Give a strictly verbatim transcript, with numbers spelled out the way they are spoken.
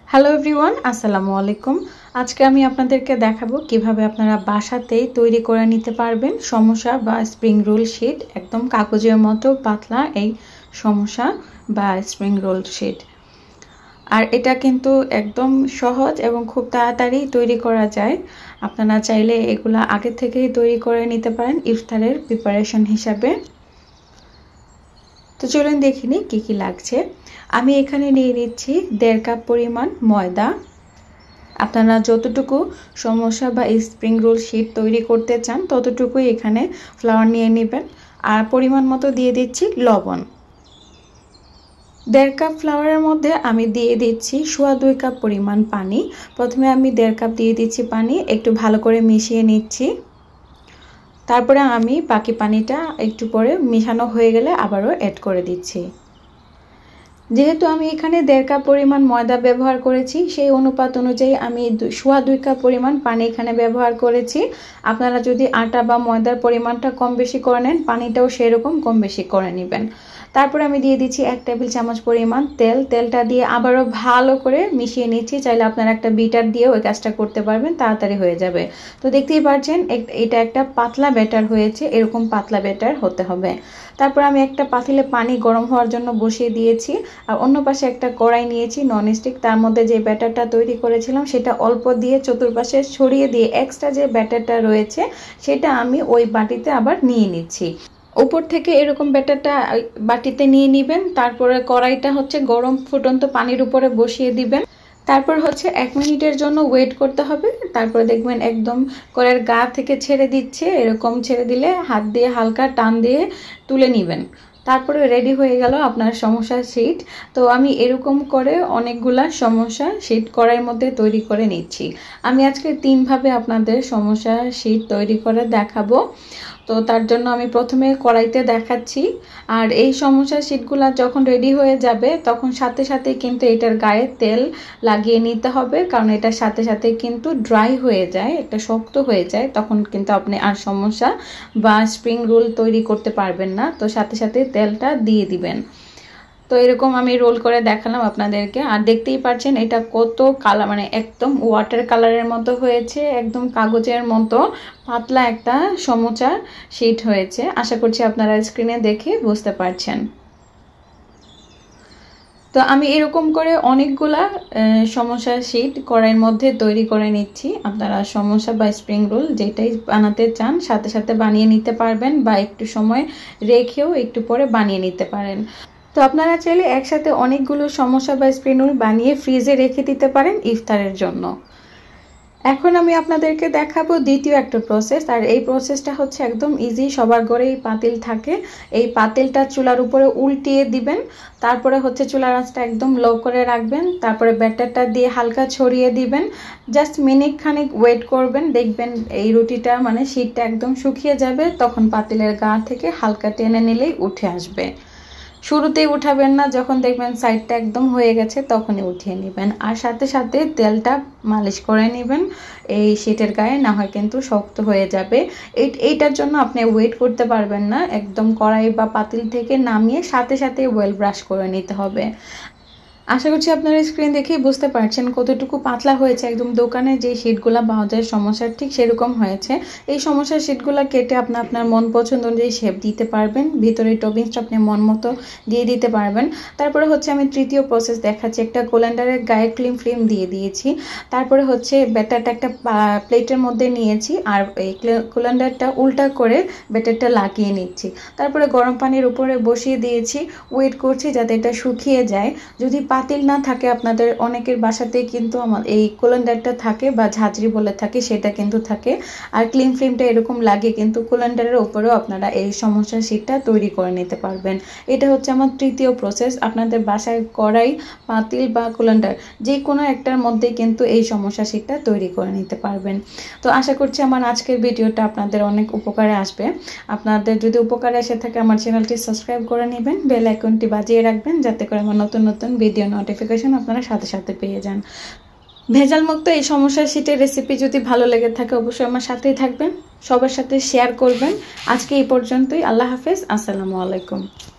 Hello everyone, আসসালামু আলাইকুম। আজকে আমি আপনাদেরকে দেখাবো কিভাবে আপনারা বাসাতেই তৈরি করে নিতে পারবেন সমোসা বা স্প্রিং রোল শীট। একদম কাগজের মতো পাতলা এই সমোসা বা স্প্রিং রোল শীট। আর এটা কিন্তু একদম সহজ এবং খুব তাড়াতাড়ি তৈরি করা যায়। আপনারা চাইলে এগুলা আগে থেকেই তৈরি করে নিতে পারেন ইফতারের প্রিপারেশন হিসাবে। তো চলুন দেখে নিই কী কী লাগছে। আমি এখানে নিয়ে নিচ্ছি দেড় কাপ পরিমাণ ময়দা। আপনারা যতটুকু সমোসা বা স্প্রিং রোল শীট তৈরি করতে চান ততটুকুই এখানে ফ্লাওয়ার নিয়ে নেবেন। আর পরিমাণ মতো দিয়ে দিচ্ছি লবণ। দেড় কাপ ফ্লাওয়ারের মধ্যে আমি দিয়ে দিচ্ছি সোয়া দুই কাপ পরিমাণ পানি। প্রথমে আমি দেড় কাপ দিয়ে দিচ্ছি পানি, একটু ভালো করে মিশিয়ে নিচ্ছি। তারপরে আমি বাকি পানিটা একটু পরে মিশানো হয়ে গেলে আবারও অ্যাড করে দিচ্ছি। যেহেতু আমি এখানে দেড় কাপ পরিমাণ ময়দা ব্যবহার করেছি, সেই অনুপাত অনুযায়ী আমি সোয়া দুই কাপ পরিমাণ পানি এখানে ব্যবহার করেছি। আপনারা যদি আটা বা ময়দার পরিমাণটা কম বেশি করে নেন, পানিটাও সেরকম কম বেশি করে নেবেন। তারপরে আমি দিয়ে দিচ্ছি এক টেবিল চামচ পরিমাণ তেল। তেলটা দিয়ে আবারও ভালো করে মিশিয়ে নিচ্ছি। চাইলে আপনারা একটা বিটার দিয়ে ওই কাজটা করতে পারবেন, তাড়াতাড়ি হয়ে যাবে। তো দেখতেই পাচ্ছেন এটা একটা পাতলা ব্যাটার হয়েছে, এরকম পাতলা ব্যাটার হতে হবে। তারপর আমি একটা পাতিলে পানি গরম হওয়ার জন্য বসিয়ে দিয়েছি। আর অন্য পাশে একটা কড়াই নিয়েছি ননস্টিক, তার মধ্যে যে ব্যাটারটা তৈরি করেছিলাম সেটা অল্প দিয়ে চতুর্পাশে ছড়িয়ে দিয়ে এক্সট্রা যে ব্যাটারটা রয়েছে সেটা আমি ওই বাটিতে আবার নিয়ে নিচ্ছি। উপর থেকে এরকম ব্যাটারটা বাটিতে নিয়ে নেবেন। তারপরে কড়াইটা হচ্ছে গরম ফুটন্ত পানির উপরে বসিয়ে দিবেন। তারপর হচ্ছে এক মিনিটের জন্য ওয়েট করতে হবে। তারপরে দেখবেন একদম কড়াইয়ের গা থেকে ছেড়ে দিচ্ছে, এরকম ছেড়ে দিলে হাত দিয়ে হালকা টান দিয়ে তুলে নেবেন। তারপরে রেডি হয়ে গেল আপনার সমোসা শীট। তো আমি এরকম করে অনেকগুলা সমোসা শীট কড়াইয়ের মধ্যে তৈরি করে নিচ্ছি। আমি আজকে তিনভাবে আপনাদের সমোসা শীট তৈরি করে দেখাবো। তো তার জন্য আমি প্রথমে কড়াইতে দেখাচ্ছি। আর এই সমোসা শীটগুলা যখন রেডি হয়ে যাবে তখন সাথে সাথে কিন্তু এটার গায়ে তেল লাগিয়ে নিতে হবে, কারণ এটার সাথে সাথে কিন্তু ড্রাই হয়ে যায়, একটা শক্ত হয়ে যায়, তখন কিন্তু আপনি আর সমোসা বা স্প্রিং রোল তৈরি করতে পারবেন না। তো সাথে সাথে তেলটা দিয়ে দিবেন। তো এরকম আমি রোল করে দেখালাম আপনাদেরকে। আর দেখতেই পাচ্ছেন এটা কত কালার, মানে একদম ওয়াটার কালারের মতো হয়েছে, একদম কাগজের মতো পাতলা একটা সমোসা শীট হয়েছে। আশা করছি আপনারা স্ক্রিনে দেখে বুঝতে পারছেন। তো আমি এরকম করে অনেকগুলা সমোসা শীট কড়াইয়ের মধ্যে তৈরি করে নিচ্ছি। আপনারা সমোসা বা স্প্রিং রোল যেটাই বানাতে চান সাথে সাথে বানিয়ে নিতে পারবেন, বা একটু সময় রেখেও একটু পরে বানিয়ে নিতে পারেন। তো আপনারা চাইলে একসাথে অনেকগুলো সমোসা বা স্প্রিং রোল বানিয়ে ফ্রিজে রেখে দিতে পারেন ইফতারের জন্য। এখন আমি আপনাদেরকে দেখাবো দ্বিতীয় একটা প্রসেস। আর এই প্রসেসটা হচ্ছে একদম ইজি, সবার ঘরেই পাতিল থাকে। এই পাতিলটা চুলার উপরে উল্টিয়ে দিবেন। তারপরে হচ্ছে চুলার আঁচটা একদম লো করে রাখবেন। তারপরে ব্যাটারটা দিয়ে হালকা ছড়িয়ে দিবেন। জাস্ট মিনিট খানিক ওয়েট করবেন, দেখবেন এই রুটিটা মানে শীটটা একদম শুকিয়ে যাবে। তখন পাতিলের গা থেকে হালকা টেনে নিলেই উঠে আসবে। শুরুতেই উঠাবেন না, যখন দেখবেন সাইডটা একদম হয়ে গেছে তখনই উঠিয়ে নেবেন। আর সাথে সাথে তেলটা মালিশ করে নেবেন এই শীটের গায়ে, না হয় কিন্তু শক্ত হয়ে যাবে। এই এইটার জন্য আপনি ওয়েট করতে পারবেন না, একদম কড়াই বা পাতিল থেকে নামিয়ে সাথে সাথে ওয়েল ব্রাশ করে নিতে হবে। আশা করছি আপনারা স্ক্রিন দেখেই বুঝতে পারছেন কতটুকু পাতলা হয়েছে। একদম দোকানে যে শীটগুলো পাওয়া যায় সমোসার ঠিক সেরকম হয়েছে। এই সমোসার শীটগুলো কেটে আপনি আপনার মন পছন্দ অনুযায়ী শেপ দিতে পারবেন, ভিতরে টপিংসটা আপনি মন মতো দিয়ে দিতে পারবেন। তারপরে হচ্ছে আমি তৃতীয় প্রসেস দেখাচ্ছি। একটা কোল্যান্ডারের গায়ে ক্লিম ফ্লিম দিয়ে দিয়েছি। তারপরে হচ্ছে ব্যাটারটা একটা প্লেটের মধ্যে নিয়েছি, আর এই কোল্যান্ডারটা উল্টা করে ব্যাটারটা লাগিয়ে নিচ্ছি। তারপরে গরম পানির উপরে বসিয়ে দিয়েছি, ওয়েট করছি যাতে এটা শুকিয়ে যায়। যদি পাতিল না থাকে, আপনাদের অনেকের বাসাতেই কিন্তু আমার এই কোল্যান্ডারটা থাকে বা ঝাঁঝরি বলে থাকে, সেটা কিন্তু থাকে। আর ক্লিন ফ্লিমটা এরকম লাগে কিন্তু কোল্যান্ডারের উপরেও আপনারা এই সমোসা শীটটা তৈরি করে নিতে পারবেন। এটা হচ্ছে আমার তৃতীয় প্রসেস। আপনাদের বাসায় কড়াই, পাতিল বা কোল্যান্ডার যে কোনো একটার মধ্যে কিন্তু এই সমোসা শীটটা তৈরি করে নিতে পারবেন। তো আশা করছি আমার আজকের ভিডিওটা আপনাদের অনেক উপকারে আসবে। আপনাদের যদি উপকারে এসে থাকে আমার চ্যানেলটি সাবস্ক্রাইব করে নেবেন, বেল আইকনটি বাজিয়ে রাখবেন যাতে করে আমার নতুন নতুন ভিডিও নোটিফিকেশন আপনারা সাথে সাথে পেয়ে যান। ভেজাল মুক্ত এই সমোসা শীটের রেসিপি যদি ভালো লেগে থাকে অবশ্যই আমার সাথেই থাকবেন, সবার সাথে শেয়ার করবেন। আজকে এই পর্যন্তই। আল্লাহ হাফেজ, আসসালামু আলাইকুম।